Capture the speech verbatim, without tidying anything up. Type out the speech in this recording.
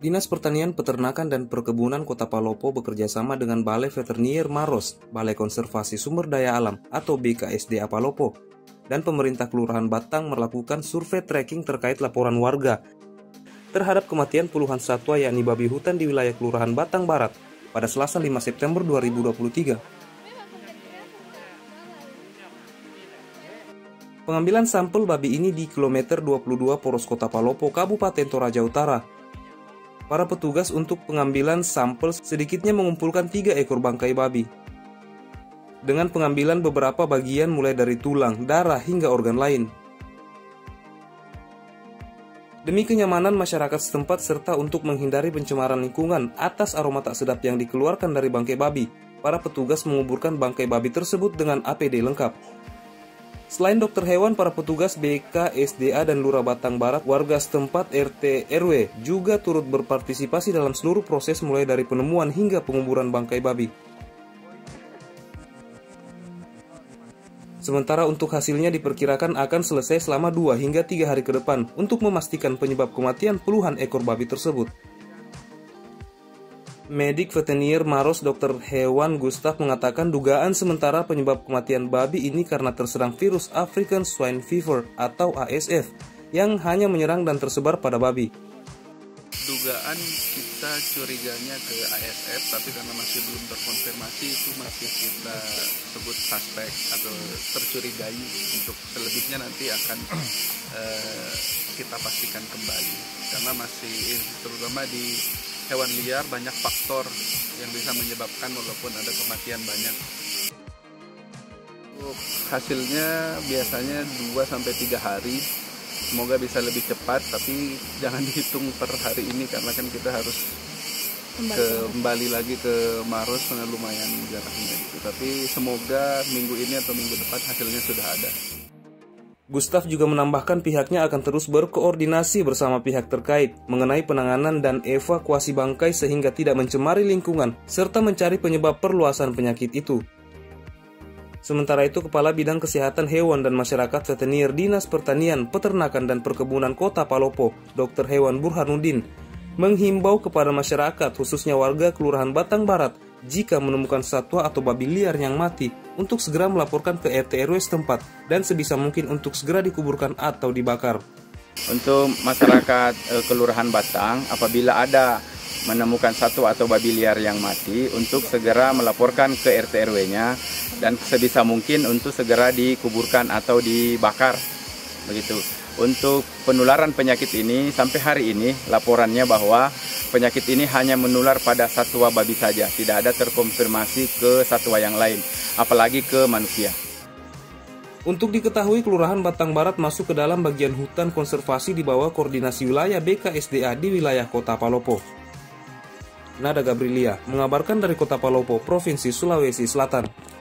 Dinas Pertanian, Peternakan, dan Perkebunan Kota Palopo bekerjasama dengan Balai Veteriner Maros, Balai Konservasi Sumber Daya Alam atau B K S D A Palopo, dan pemerintah Kelurahan Batang melakukan survei tracking terkait laporan warga terhadap kematian puluhan satwa yakni babi hutan di wilayah Kelurahan Batang Barat pada Selasa lima September dua ribu dua puluh tiga. Pengambilan sampel babi ini di kilometer dua puluh dua Poros Kota Palopo, Kabupaten Toraja Utara. Para petugas untuk pengambilan sampel sedikitnya mengumpulkan tiga ekor bangkai babi. Dengan pengambilan beberapa bagian mulai dari tulang, darah, hingga organ lain. Demi kenyamanan masyarakat setempat serta untuk menghindari pencemaran lingkungan atas aroma tak sedap yang dikeluarkan dari bangkai babi, para petugas menguburkan bangkai babi tersebut dengan A P D lengkap. Selain dokter hewan, para petugas B K S D A dan Lurah Batang Barat, warga setempat R T R W juga turut berpartisipasi dalam seluruh proses mulai dari penemuan hingga penguburan bangkai babi. Sementara untuk hasilnya diperkirakan akan selesai selama dua hingga tiga hari ke depan untuk memastikan penyebab kematian puluhan ekor babi tersebut. Medik Veteriner Maros Dokter Hewan Gustaf mengatakan dugaan sementara penyebab kematian babi ini karena terserang virus African Swine Fever atau A S F yang hanya menyerang dan tersebar pada babi. Dugaan kita curiganya ke A S F, tapi karena masih belum terkonfirmasi itu masih kita sebut suspek atau tercurigai. Untuk selebihnya nanti akan uh, kita pastikan kembali karena masih terutama di hewan liar banyak faktor yang bisa menyebabkan walaupun ada kematian banyak. Untuk hasilnya biasanya dua sampai tiga hari. Semoga bisa lebih cepat, tapi jangan dihitung per hari ini karena kan kita harus kembali, ke, kembali lagi ke Maros karena lumayan jaraknya gitu. Tapi semoga minggu ini atau minggu depan hasilnya sudah ada. Gustaf juga menambahkan pihaknya akan terus berkoordinasi bersama pihak terkait mengenai penanganan dan evakuasi bangkai sehingga tidak mencemari lingkungan serta mencari penyebab perluasan penyakit itu. Sementara itu, Kepala Bidang Kesehatan Hewan dan Masyarakat Veteriner Dinas Pertanian, Peternakan, dan Perkebunan Kota Palopo, Dokter Hewan Burhanuddin, menghimbau kepada masyarakat khususnya warga Kelurahan Batang Barat jika menemukan satwa atau babi liar yang mati untuk segera melaporkan ke R T R W setempat dan sebisa mungkin untuk segera dikuburkan atau dibakar. Untuk masyarakat e, Kelurahan Batang, apabila ada menemukan satwa atau babi liar yang mati, untuk segera melaporkan ke R T R W-nya dan sebisa mungkin untuk segera dikuburkan atau dibakar. Begitu. Untuk penularan penyakit ini sampai hari ini laporannya bahwa penyakit ini hanya menular pada satwa babi saja, tidak ada terkonfirmasi ke satwa yang lain, apalagi ke manusia. Untuk diketahui, Kelurahan Batang Barat masuk ke dalam bagian hutan konservasi di bawah koordinasi wilayah B K S D A di wilayah Kota Palopo. Nada Gabrilia mengabarkan dari Kota Palopo, Provinsi Sulawesi Selatan.